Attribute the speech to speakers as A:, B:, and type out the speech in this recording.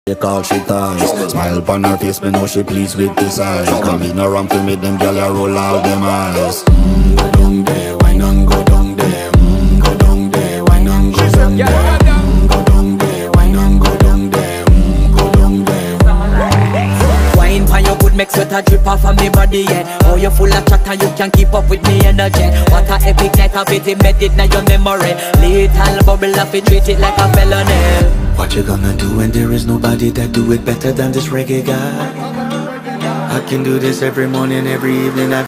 A: She call she ties. Smile upon her face, me know she pleased with this eyes. Come in around to make them gyal a roll out them eyes. Go down there, wine and go down there. Go down there, wine and go down there. Go down there, wine and go down there. Go down there.
B: Wine pan your good make sweat a drip off of me body, yeah. Oh, you full of chatter, you can keep up with me energy. What a epic night of it, embedded in your memory. Little bubble of it, treat it like a felony.
A: What you gonna do when there is nobody that do it better than this reggae guy? I can do this every morning, every evening.